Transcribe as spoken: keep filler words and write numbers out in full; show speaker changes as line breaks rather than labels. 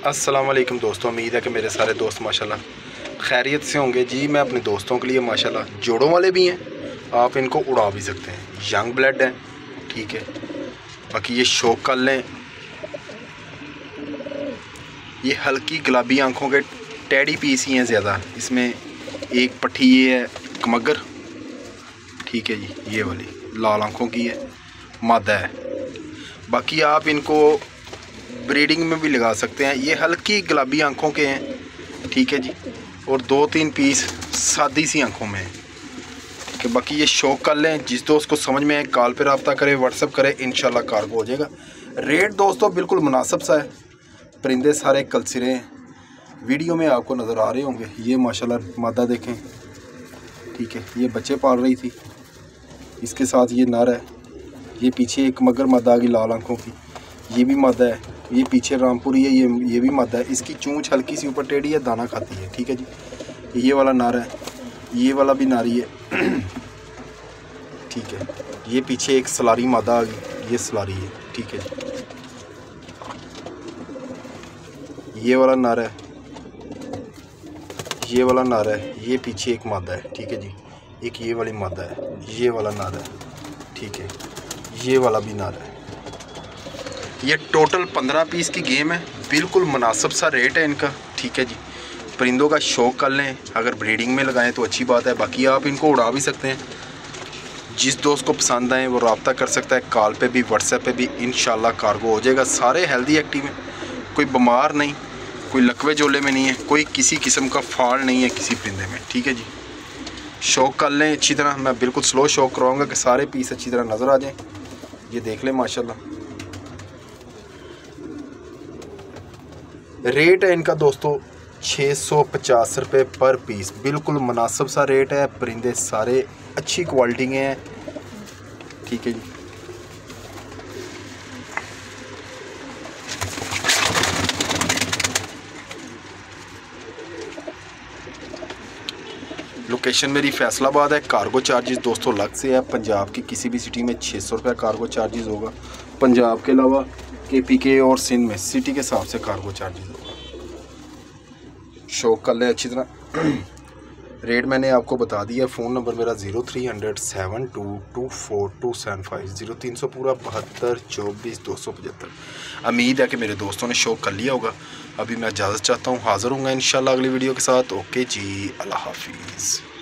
अस्सलाम वालेकुम दोस्तों, उम्मीद है कि मेरे सारे दोस्त माशाल्लाह खैरियत से होंगे जी। मैं अपने दोस्तों के लिए माशाल्लाह जोड़ों वाले भी हैं, आप इनको उड़ा भी सकते हैं। यंग ब्लड हैं, ठीक है। बाकी ये शौक कर लें, ये हल्की गुलाबी आंखों के टेडी पीस ही हैं ज़्यादा। इसमें एक पट्टी ये है कमगर, ठीक है जी, ये वाली लाल आंखों की है, मादा है। बाकी आप इनको ब्रीडिंग में भी लगा सकते हैं। ये हल्की गुलाबी आंखों के हैं, ठीक है जी, और दो तीन पीस सादी सी आंखों में हैं, ठीक है। बाकी ये शौक कर लें, जिस दोस्त को समझ में आए कॉल पे रब्ता करें, व्हाट्सअप करें, इंशाल्लाह कार्गो हो जाएगा। रेट दोस्तों बिल्कुल मुनासिब सा है। परिंदे सारे कलसिरे हैं, वीडियो में आपको नज़र आ रहे होंगे। ये माशाल्लाह मादा देखें, ठीक है, ये बच्चे पाल रही थी, इसके साथ ये नर है। ये पीछे एक मगर मादा आ गई लाल आंखों की, ये भी मादा है। ये पीछे रामपुरी है, ये ये भी मादा है। इसकी चूंच हल्की सी ऊपर टेढ़ी है, दाना खाती है, ठीक है जी। ये वाला नर है, ये वाला भी नारी है, ठीक है। ये पीछे एक सलारी मादा आ गई, ये सलारी है, ठीक है जी। ये वाला नर है, ये वाला नर है। ये पीछे एक मादा है, ठीक है जी। एक ये वाली मादा है, ये वाला नर है, ठीक है। ये वाला भी नर है। ये टोटल पंद्रह पीस की गेम है, बिल्कुल मुनासिब सा रेट है इनका, ठीक है जी। परिंदों का शौक कर लें, अगर ब्रीडिंग में लगाएं तो अच्छी बात है। बाकी आप इनको उड़ा भी सकते हैं। जिस दोस्त को पसंद आए वो रब्ता कर सकता है, कॉल पे भी व्हाट्सएप पे भी, इंशाल्लाह कार्गो हो जाएगा। सारे हेल्दी एक्टिव हैं, कोई बीमार नहीं, कोई लकवे जोले में नहीं है, कोई किसी किस्म का फॉल्ट नहीं है किसी परिंदे में, ठीक है जी। शौक कर लें अच्छी तरह। मैं बिल्कुल स्लो शौक कराऊँगा कि सारे पीस अच्छी तरह नज़र आ जाएँ। ये देख लें माशाल्लाह। रेट है इनका दोस्तों छः सौ पचास रुपये पर पीस, बिल्कुल मुनासिब सा रेट है। परिंदे सारे अच्छी क्वालिटी के हैं, ठीक है जी। लोकेशन मेरी फैसलाबाद है। कार्गो चार्जेस दोस्तों अलग से है। पंजाब की किसी भी सिटी में छः सौ रुपये कार्गो चार्जेस होगा। पंजाब के अलावा के पी के और सिंध में सिटी के हिसाब से कार्गो चार्जेस होगा। शौक कर ले अच्छी तरह। रेट मैंने आपको बता दिया। फ़ोन नंबर मेरा zero three hundred seven two two four two seven five, zero तीन सौ पूरा बहत्तर चौबीस दो सौ पचहत्तर। उम्मीद है कि मेरे दोस्तों ने शौक कर लिया होगा। अभी मैं इजाज़त चाहता हूँ, हाज़िर हूँगा इंशाल्लाह अगली वीडियो के साथ। ओके जी, अल्लाह हाफिज़।